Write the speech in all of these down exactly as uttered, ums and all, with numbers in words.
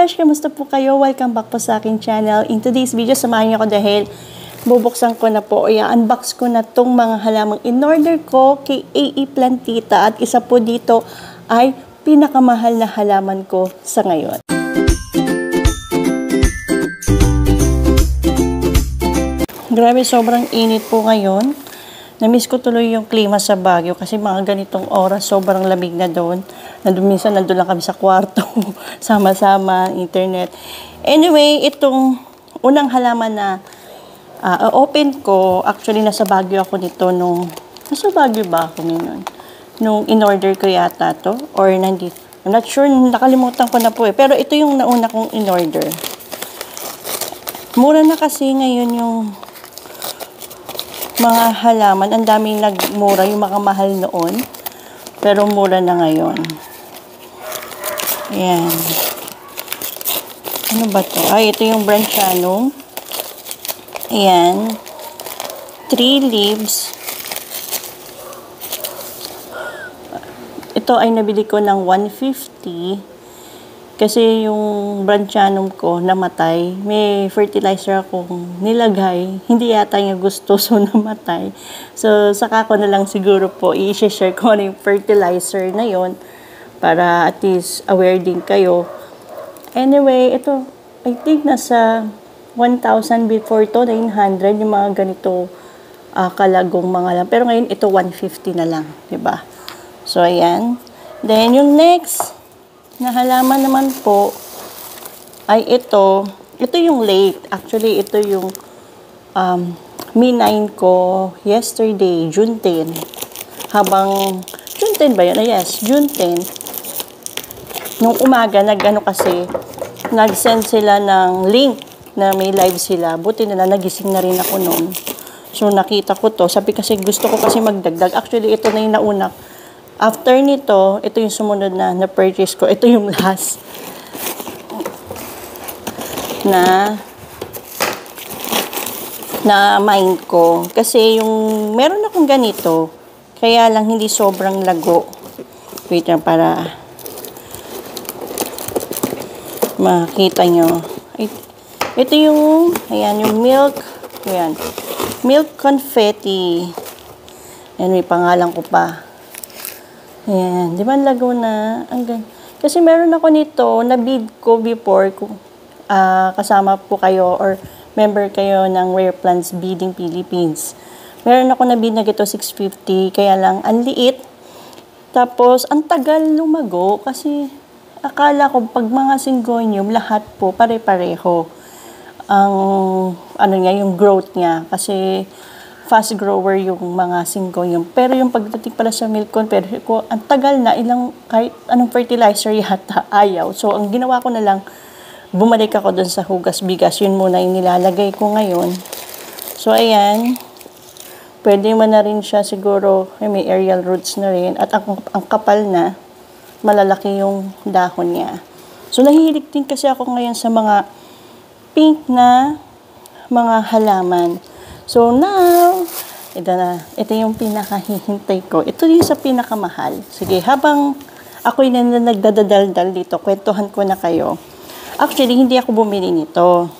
gosh! Kamusta po kayo? Welcome back po sa aking channel. In today's video, samahan niyo ako dahil bubuksan ko na po, i-unbox ko na tong mga halamang in-order ko kay A E Plantita. At isa po dito ay pinakamahal na halaman ko sa ngayon. Grabe, sobrang init po ngayon. Namiss ko tuloy yung klima sa Baguio kasi mga ganitong oras, sobrang lamig na doon. Nandun, minsan nandun lang kami sa kwarto, sama-sama, internet. Anyway, itong unang halaman na uh, open ko, actually nasa Baguio ako nito nung, nasa Baguio ba ako ngayon? Nung in-order ko yata to, or nandito. I'm not sure, nakalimutan ko na po eh. Pero ito yung nauna kong in-order. Mura na kasi ngayon yung mga halaman. Ang daming nagmura, yung mga mahal noon. Pero mura na ngayon. Ayan. Ano ba to? Ay, ito yung Brancianum. Ayan. Three leaves. Ito ay nabili ko ng one fifty. Kasi yung Brancianum ko namatay. May fertilizer akong nilagay. Hindi yata niya gusto, so namatay. So, saka ko na lang siguro po i-share ko na yung fertilizer na yon para at least aware din kayo. Anyway, ito, I think nasa one thousand before to, nine hundred, yung mga ganito uh, kalagong mga lang. Pero ngayon, ito one fifty na lang, diba? So, ayan. Then, yung next na halaman naman po ay ito. Ito yung late. Actually, ito yung um, Me nine ko yesterday, June ten. Habang, June ten ba yun? Ah, yes, June ten. Nung umaga, nag-ano kasi, nag-send sila ng link na may live sila. Buti na na, nagising na rin ako noon. So, nakita ko to. Sabi kasi, gusto ko kasi magdagdag. Actually, ito na yung nauna. After nito, ito yung sumunod na na-purchase ko. Ito yung last na na mind ko. Kasi yung meron akong ganito, kaya lang hindi sobrang lago. Wait lang para makita nyo. Ito yung, ayan, yung milk. Ayan. Milk confetti. Ayan, may pangalan ko pa. Ayan, di ba lago na? Ang kasi meron ako nito, na-bid ko before, kung uh, kasama po kayo or member kayo ng Rare Plants Bidding Philippines. Meron ako na-bid na gito six fifty, kaya lang ang liit. Tapos, ang tagal lumago kasi akala ko pag mga syngonium, lahat po pare-pareho. Ang, ano niya, yung growth niya. Kasi, fast grower yung mga syngonium. Pero yung pagdating pala sa milk confetti ko, ang tagal na, ilang, kahit anong fertilizer yata, ayaw. So, ang ginawa ko na lang, bumalik ako dun sa hugas bigas. Yun muna yung nilalagay ko ngayon. So, ayan. Pwede mo na rin siya siguro, may aerial roots na rin. At ang, ang kapal na, malalaki yung dahon niya. So, nahihilig din kasi ako ngayon sa mga pink na mga halaman. So, now, ito na. Ito yung pinakahihintay ko. Ito yung sa pinakamahal. Sige, habang ako'y na nagdadadaldal dito, kwentuhan ko na kayo. Actually, hindi ako bumili nito.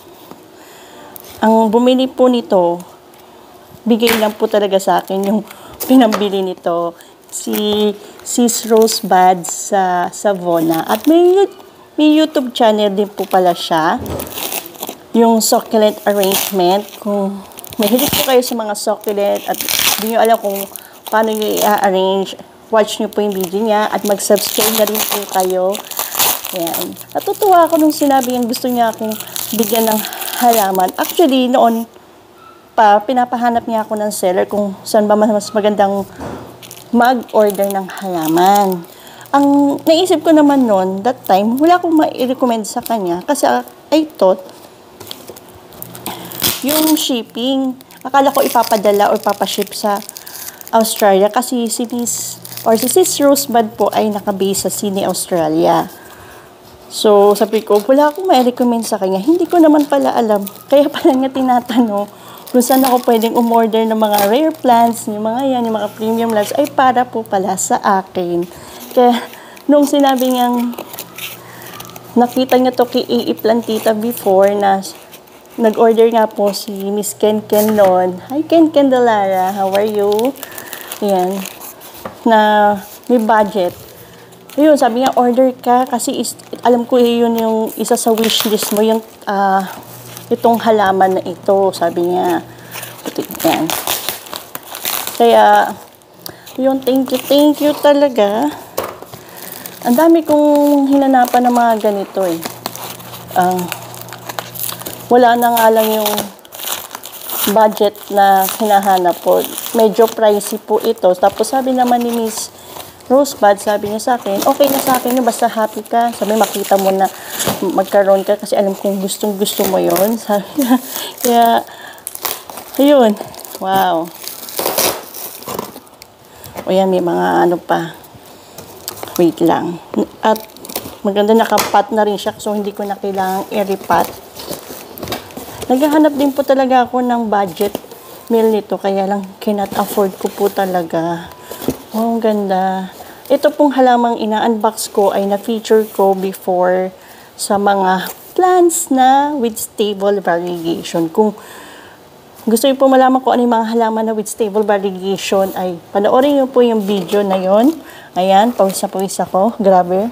Ang bumili po nito, bigay lang po talaga sa akin yung pinambili nito. Si Sis Rose Buds sa Savona. At may, may YouTube channel din po pala siya. Yung succulent arrangement. Kung mahilig po kayo sa mga succulent at hindi nyo alam kung paano nyo i-arrange, watch nyo po yung video niya at mag-subscribe na rin po kayo. Ayan. Natutuwa ako nung sinabi yung gusto niya akong bigyan ng halaman. Actually, noon pa, pinapahanap niya ako ng seller kung saan ba mas magandang mag-order ng halaman. Ang naisip ko naman noon, that time, wala akong ma-recommend sa kanya kasi I thought, yung shipping, akala ko ipapadala or papaship sa Australia kasi si Miss or si Sis Rosebud po ay nakabase sa Sydney, Australia. So, sabi ko, wala akong ma-recommend sa kanya. Hindi ko naman pala alam. Kaya pala nga tinatanong kung saan ako pwedeng umorder ng mga rare plants, yung mga yan, yung mga premium plants, ay para po pala sa akin. Kaya, nung sinabi niyang nakita niya to kay A E Plantita before na nag-order nga po si Miss Ken Ken noon. Hi Ken Ken Delara, how are you? Ayan, na may budget. Ayun, sabi niya, order ka kasi is, alam ko yun yung isa sa wishlist mo, yung uh, itong halaman na ito, sabi niya. Ayan. Kaya, yun, thank you, thank you talaga. Ang dami kong hinanapan ng mga ganito eh. Uh, wala na nga lang yung budget na hinahanap po. Medyo pricey po ito. Tapos sabi naman ni Miss Rosebud, sabi niya sa akin, okay na sa akin, basta happy ka. Sabi, makita mo na magkaroon ka kasi alam kong gustong gusto mo yun. Sabi niya, kaya, ayun, wow. O yan, may mga ano pa. Wait lang. At maganda nakapat na rin siya so hindi ko na kailangang i-repat. Naghahanap din po talaga ako ng budget meal nito kaya lang cannot afford ko po talaga. Oh, ang ganda. Ito pong halamang ina-unbox ko ay na-feature ko before sa mga plants na with stable variegation. Kung gusto niyo po malaman kung ano yung mga halaman na with stable variegation ay panoorin niyo po yung video na yon. Ayan, pawis na pawis ako. Grabe.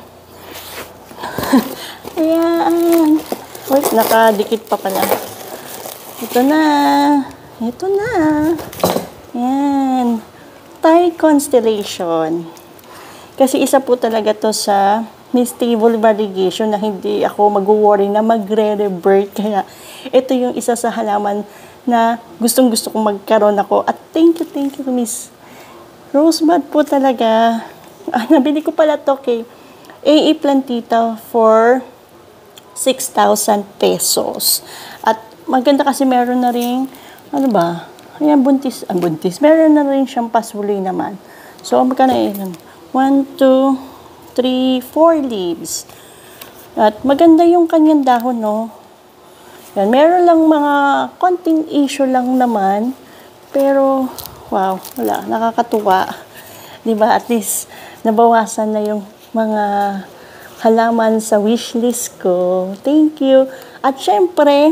Ayan. Wait, nakadikit pa pala. Ito na. Ito na. Ayan. Thai Constellation. Kasi isa po talaga to sa may stable variegation na hindi ako mag-worry na magre-revert. Kaya ito yung isa sa halaman na gustong-gusto kong magkaroon ako. At thank you, thank you, Miss Rosebud po talaga. Ah, nabili ko pala to kay A E Plantita for six thousand pesos. At maganda kasi meron na rin, ano ba, ayan, buntis, ah, buntis. Meron na rin siyang pasuloy naman. So, magkano yun? one, two, three, four leaves. At maganda yung kanyang dahon, no? Yan, meron lang mga konting issue lang naman. Pero, wow, wala, nakakatuwa. Diba? At least, nabawasan na yung mga halaman sa wishlist ko. Thank you. At syempre,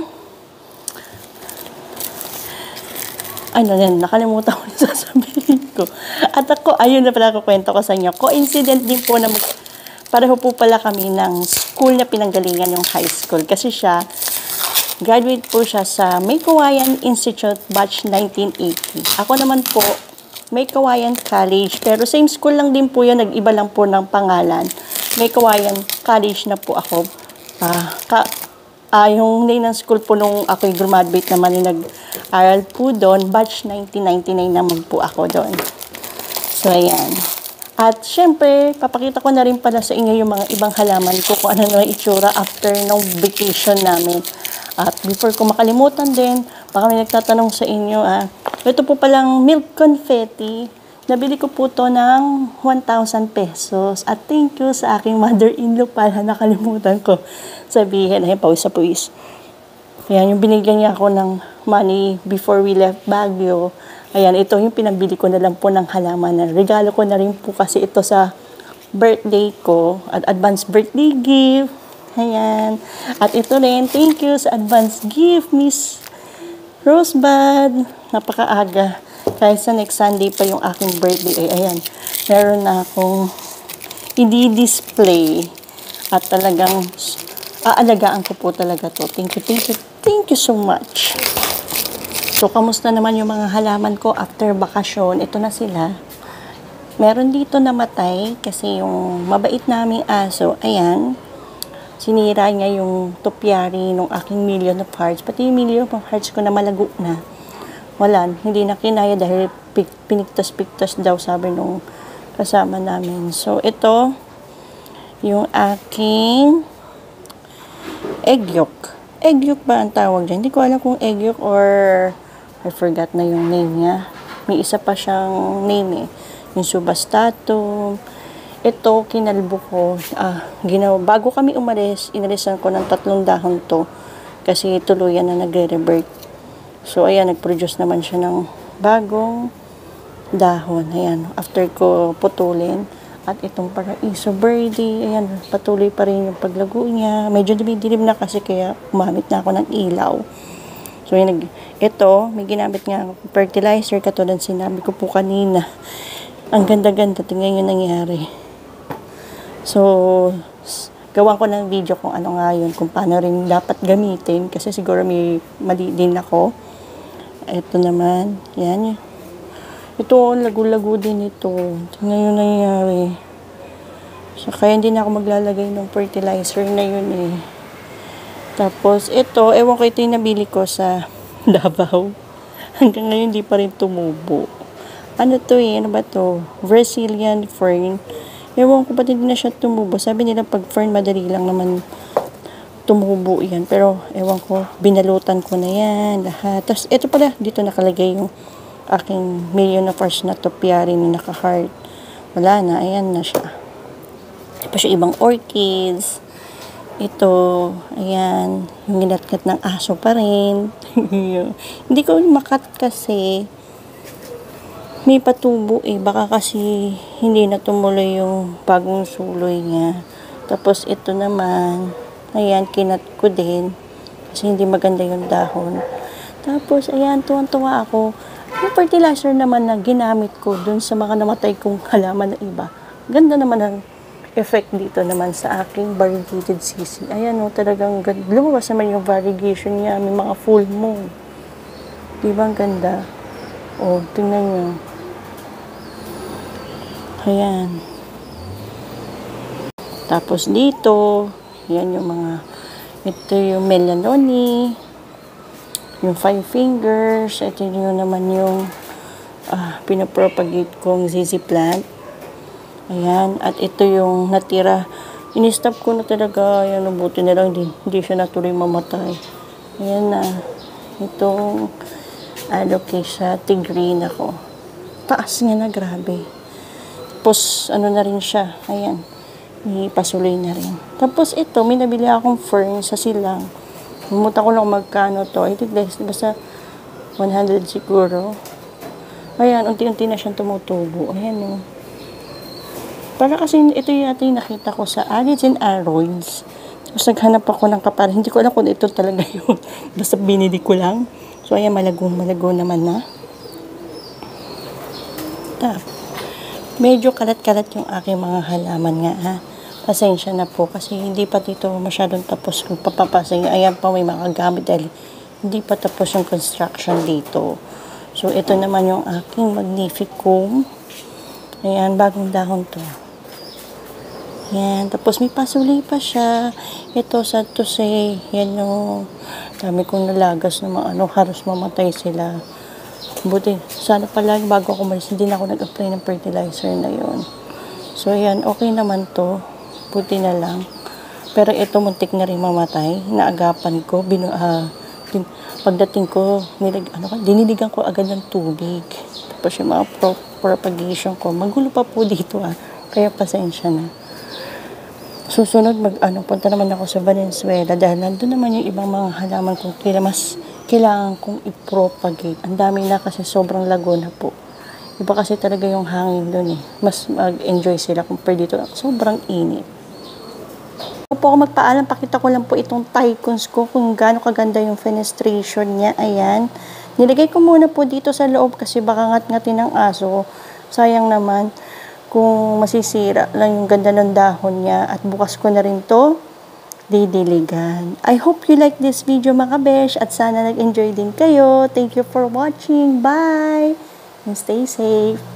ano yan, nakalimutan ko na sasabihin ko. At ako, ayun na pala kukwento ko sa inyo. Coincident din po na mag, pareho po pala kami ng school na pinanggalingan yung high school. Kasi siya, graduate po siya sa May Kawayan Institute batch nineteen eighty. Ako naman po, May Kawayan College. Pero same school lang din po yun, nag-iba lang po ng pangalan. May Kawayan College na po ako. Uh, ka, uh, yung name ng school po nung ako'y graduate naman yung nag-aral po doon, batch nineteen ninety-nine naman po ako doon. So, ayan. At syempre, papakita ko na rin pala sa inyo yung mga ibang halaman ko kung ano na itsura after ng vacation namin. At before ko makalimutan din, baka may nagtatanong sa inyo, ah, ito po palang milk confetti. Nabili ko po to ng one thousand pesos. At thank you sa aking mother-in-law pala, nakalimutan ko sabihin. Ayan, pawis sa pawis. Ayan, yung binigyan niya ako ng money before we left Baguio. Ayan, ito yung pinabili ko na lang po ng halaman. Regalo ko na rin po kasi ito sa birthday ko. At advance birthday gift. Ayan. At ito rin, thank you sa advance gift, Miss Rosebud. Napakaaga. Kahit sa next Sunday pa yung aking birthday. Ay, ayan. Meron na akong i-display. At talagang aalagaan ko po talaga to. Thank you, thank you, thank you so much. So, kamusta naman yung mga halaman ko after bakasyon? Ito na sila. Meron dito namatay kasi yung mabait naming aso, ayan, sinira niya yung topiary ng aking million of hearts. Pati yung million of hearts ko na malago na. Wala, hindi na kinaya dahil piniktas-piktas daw sabi nung kasama namin. So, ito, yung aking egg yolk. Egg yolk ba ang tawag dyan? Hindi ko alam kung egg yolk or I forgot na yung name niya. May isa pa siyang name eh. Yung subastatum. Ito, kinalbo ko. Ah, ginawa. Bago kami umalis, inalisan ko ng tatlong dahon to. Kasi tuluyan na nagre-revert. So, ayan, nag-produce naman siya ng bagong dahon. Ayan, after ko putulin. At itong Paraiso Verde, ayan, patuloy pa rin yung paglago niya. Medyo dilim na kasi kaya gumamit na ako ng ilaw. So, yun, ito, may ginamit nga fertilizer, katulad sinabi ko po kanina. Ang ganda-ganda, tingnan yung nangyari. So, gawan ko ng video kung ano nga yun, kung paano rin dapat gamitin, kasi siguro may mali din ako. Ito naman, yan. Ito, lagu-lagu din ito. Tingnan yung nangyari. So, kaya hindi na ako maglalagay ng fertilizer na yun eh. Tapos, ito, ewan ko ito yung nabili ko sa Davao. Hanggang ngayon, hindi pa rin tumubo. Ano to eh? Ano ba to? Brazilian fern. Ewan ko ba't hindi na siya tumubo. Sabi nila pag fern, madali lang naman tumubo yan. Pero, ewan ko, binalutan ko na yan. Lahat. Tapos, ito pala, dito nakalagay yung aking million of hearts na topiary na naka-heart. Wala na. Ayan na siya. Tapos, yung ibang orchids. Ito, ayan, yung ginatkat ng aso pa rin. Hindi ko makat kasi may patubo eh. Baka kasi hindi na tumuloy yung bagong suloy niya. Tapos ito naman, ayan, kinat ko din. Kasi hindi maganda yung dahon. Tapos, ayan, tuwang-tuwa ako. Yung fertilizer naman na ginamit ko dun sa mga namatay kong halaman na iba. Ganda naman ang effect dito naman sa aking variegated sisig. Ayan o, talagang lumabas naman yung variegation niya. May mga full moon. Diba ang ganda? O, tingnan nyo. Ayan. Tapos dito, yan yung mga, ito yung melanoni, yung five fingers, ito yung naman yung ah, pinapropagate kong zizi plant. Ayan, at ito yung natira. In-stop ko na talaga, ayan, buti na lang, hindi, hindi siya natuloy mamatay. Ayan na, itong alocasia tigrina ko. Taas nga na, grabe. Tapos, ano na rin siya, ayan, may pasuloy na rin. Tapos ito, may nabili akong fern sa silang. Bumuta ko lang magkano to. I think that's basta one hundred siguro. Ayan, unti-unti na siyang tumutubo. Ayan o. Oh. Para kasi ito yung ating nakita ko sa Alice and Arroys. Tapos naghanap ako ng kapar. Hindi ko alam kung ito talaga yun. Basta binili ko lang. So ayan, malago-malago naman na. Tapos, medyo kalat-kalat yung aking mga halaman nga ha. Pasensya na po kasi hindi pa dito masyadong tapos kung papapasay. Ayan pa may mga gamit dahil hindi pa tapos yung construction dito. So ito naman yung aking magnificum. Ayan, bagong dahon to. Ayan, tapos may pasuli pa siya. Ito sa to say, yan yung dami kong nalagas na mga ano, halos mamatay sila. Buti, sana pala bago ako malis, hindi na ako nag-apply ng fertilizer na yon. So, ayan, okay naman to. Buti na lang. Pero ito, muntik na rin mamatay. Naagapan ko. Binu, uh, din, pagdating ko, nilig, ano, diniligan ko agad ng tubig. Tapos yung mga pro, propagation ko. Magulo pa po dito ah. Kaya pasensya na. Susunod, mag, ano, punta naman ako sa Valenzuela dahil nandun naman yung ibang mga halaman kong kila mas kailangan kong i-propagate. Ang dami na kasi sobrang lago na po. Iba kasi talaga yung hangin doon eh. Mas mag-enjoy sila compare dito. Sobrang init. Kung po ako magpaalam, pakita ko lang po itong tycoons ko kung gaano kaganda yung fenestration niya. Ayan. Nilagay ko muna po dito sa loob kasi baka ngat-ngatin ng aso. Sayang naman kung masisira lang yung ganda ng dahon niya. At bukas ko na rin to didiligan. I hope you like this video mga besh at sana nag-enjoy din kayo. Thank you for watching. Bye! And stay safe.